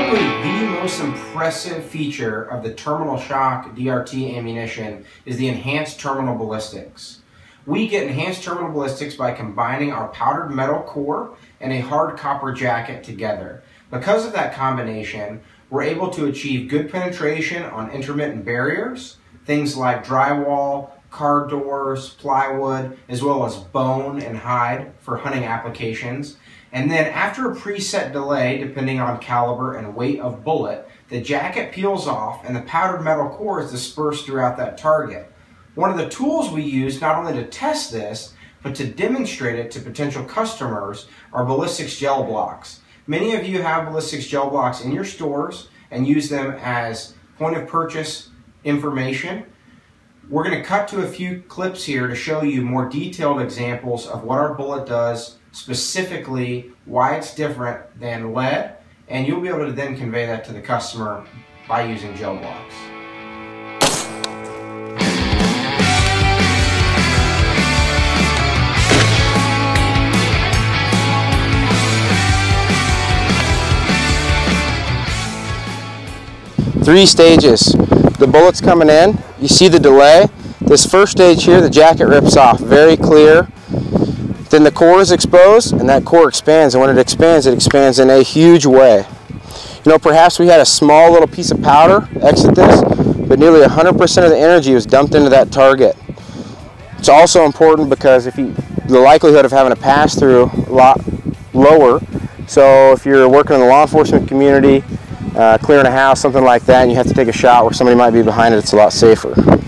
Probably the most impressive feature of the Terminal Shock DRT ammunition is the enhanced terminal ballistics. We get enhanced terminal ballistics by combining our powdered metal core and a hard copper jacket together. Because of that combination, we're able to achieve good penetration on intermittent barriers, things like drywall, car doors, plywood, as well as bone and hide for hunting applications. And then after a preset delay, depending on caliber and weight of bullet, the jacket peels off and the powdered metal core is dispersed throughout that target. One of the tools we use not only to test this, but to demonstrate it to potential customers are ballistics gel blocks. Many of you have ballistics gel blocks in your stores and use them as point of purchase information. We're going to cut to a few clips here to show you more detailed examples of what our bullet does, specifically why it's different than lead, and you'll be able to then convey that to the customer by using gel blocks. Three stages. The bullet's coming in, you see the delay. This first stage here, the jacket rips off, very clear. Then the core is exposed and that core expands, and when it expands in a huge way. You know, perhaps we had a small little piece of powder exit this, but nearly 100% of the energy was dumped into that target. It's also important because the likelihood of having a pass through a lot lower. So if you're working in the law enforcement community, clearing a house, something like that, and you have to take a shot where somebody might be behind it, it's a lot safer.